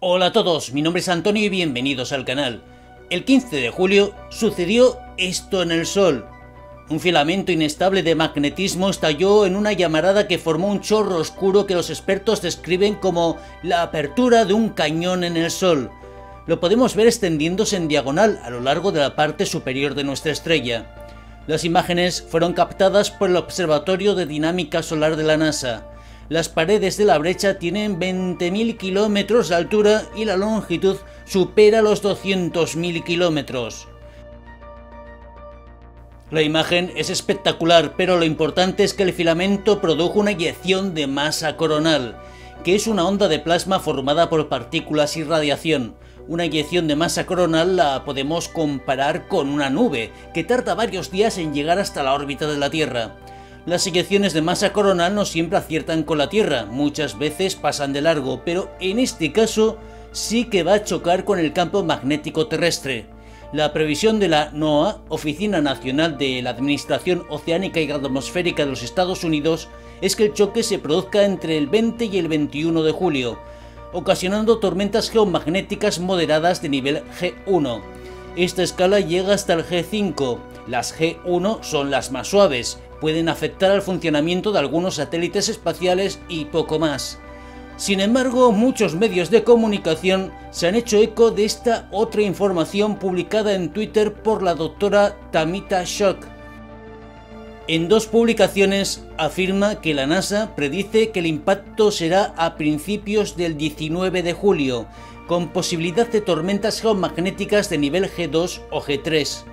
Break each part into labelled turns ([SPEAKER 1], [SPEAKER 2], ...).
[SPEAKER 1] Hola a todos, mi nombre es Antonio y bienvenidos al canal. El 15 de julio sucedió esto en el Sol. Un filamento inestable de magnetismo estalló en una llamarada que formó un chorro oscuro que los expertos describen como la apertura de un cañón en el Sol. Lo podemos ver extendiéndose en diagonal a lo largo de la parte superior de nuestra estrella. Las imágenes fueron captadas por el Observatorio de Dinámica Solar de la NASA. Las paredes de la brecha tienen 20.000 kilómetros de altura y la longitud supera los 200.000 kilómetros. La imagen es espectacular, pero lo importante es que el filamento produjo una eyección de masa coronal, que es una onda de plasma formada por partículas y radiación. Una eyección de masa coronal la podemos comparar con una nube, que tarda varios días en llegar hasta la órbita de la Tierra. Las eyecciones de masa coronal no siempre aciertan con la Tierra, muchas veces pasan de largo, pero en este caso sí que va a chocar con el campo magnético terrestre. La previsión de la NOAA, Oficina Nacional de la Administración Oceánica y Atmosférica de los Estados Unidos, es que el choque se produzca entre el 20 y el 21 de julio, ocasionando tormentas geomagnéticas moderadas de nivel G1. Esta escala llega hasta el G5. Las G1 son las más suaves, pueden afectar al funcionamiento de algunos satélites espaciales y poco más. Sin embargo, muchos medios de comunicación se han hecho eco de esta otra información publicada en Twitter por la doctora Tamita Schock. En dos publicaciones afirma que la NASA predice que el impacto será a principios del 19 de julio, con posibilidad de tormentas geomagnéticas de nivel G2 o G3.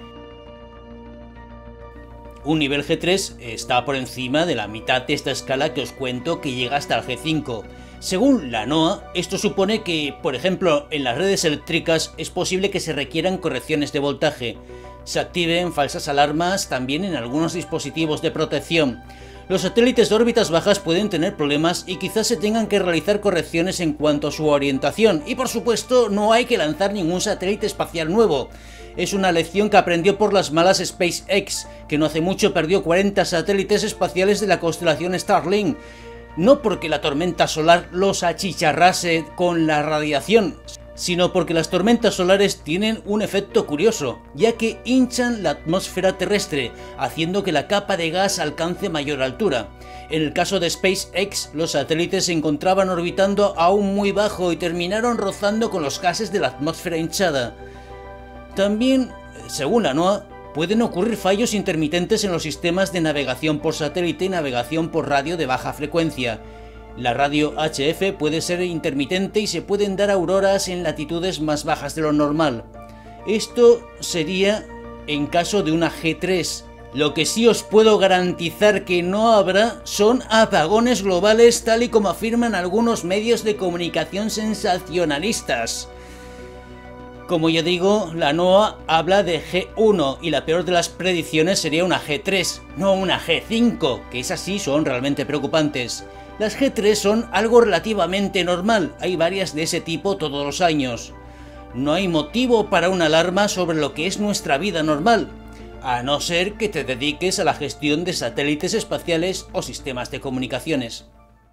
[SPEAKER 1] Un nivel G3 está por encima de la mitad de esta escala que os cuento, que llega hasta el G5. Según la NOAA, esto supone que, por ejemplo, en las redes eléctricas es posible que se requieran correcciones de voltaje. Se activen falsas alarmas también en algunos dispositivos de protección. Los satélites de órbitas bajas pueden tener problemas y quizás se tengan que realizar correcciones en cuanto a su orientación. Y por supuesto, no hay que lanzar ningún satélite espacial nuevo. Es una lección que aprendió por las malas SpaceX, que no hace mucho perdió 40 satélites espaciales de la constelación Starlink. No porque la tormenta solar los achicharrase con la radiación, sino porque las tormentas solares tienen un efecto curioso, ya que hinchan la atmósfera terrestre, haciendo que la capa de gas alcance mayor altura. En el caso de SpaceX, los satélites se encontraban orbitando aún muy bajo y terminaron rozando con los gases de la atmósfera hinchada. También, según la NOAA, pueden ocurrir fallos intermitentes en los sistemas de navegación por satélite y navegación por radio de baja frecuencia. La radio HF puede ser intermitente y se pueden dar auroras en latitudes más bajas de lo normal. Esto sería en caso de una G3. Lo que sí os puedo garantizar que no habrá son apagones globales, tal y como afirman algunos medios de comunicación sensacionalistas. Como ya digo, la NOAA habla de G1 y la peor de las predicciones sería una G3, no una G5, que esas sí son realmente preocupantes. Las G3 son algo relativamente normal, hay varias de ese tipo todos los años. No hay motivo para una alarma sobre lo que es nuestra vida normal, a no ser que te dediques a la gestión de satélites espaciales o sistemas de comunicaciones.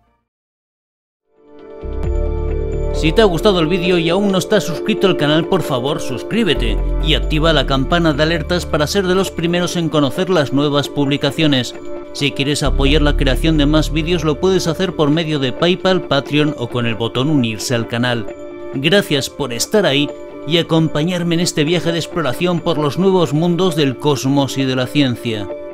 [SPEAKER 1] Si te ha gustado el vídeo y aún no estás suscrito al canal, por favor suscríbete y activa la campana de alertas para ser de los primeros en conocer las nuevas publicaciones. Si quieres apoyar la creación de más vídeos lo puedes hacer por medio de PayPal, Patreon o con el botón unirse al canal. Gracias por estar ahí y acompañarme en este viaje de exploración por los nuevos mundos del cosmos y de la ciencia.